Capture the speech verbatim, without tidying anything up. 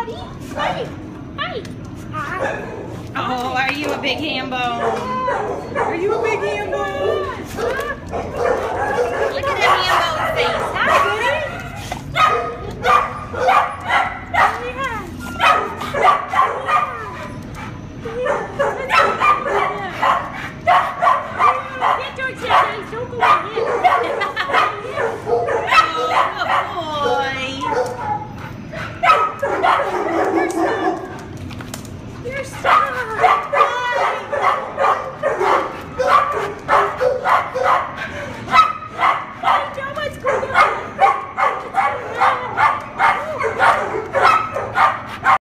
buddy. Hi. Hi. Oh, are you a big ham bone? Are you a big ham bone? Look at him.